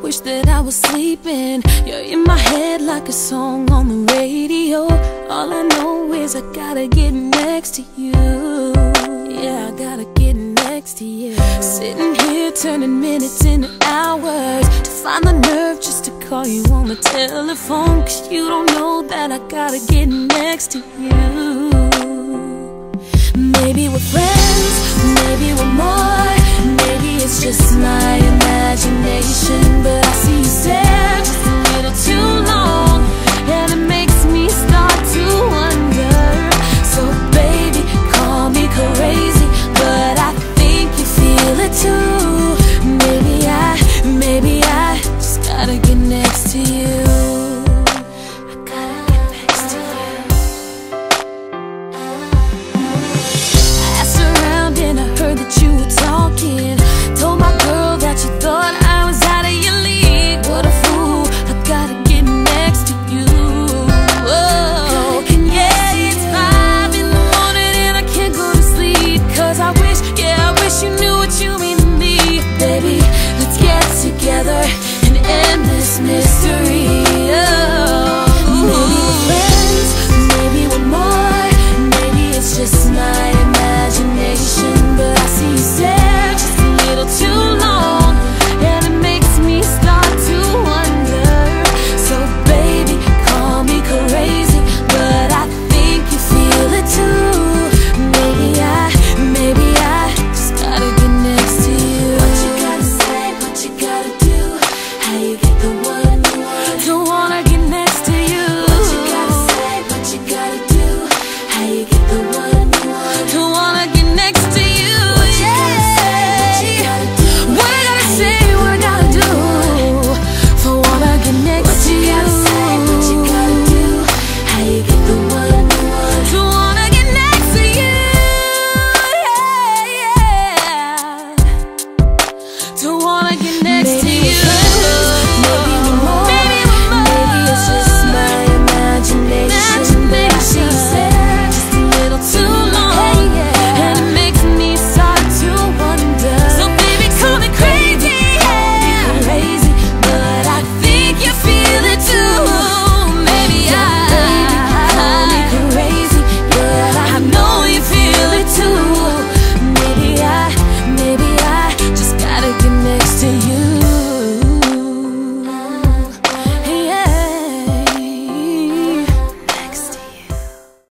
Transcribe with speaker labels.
Speaker 1: wish that I was sleeping. You're in my head like a song on the radio. All I know is I gotta get next to you. Yeah, I gotta get next to you. Sitting here turning minutes into hours to find the nerve just to call you on the telephone. Cause you don't know that I gotta get next to you. Maybe we're friends, maybe we're more. Maybe it's just my imagination, but I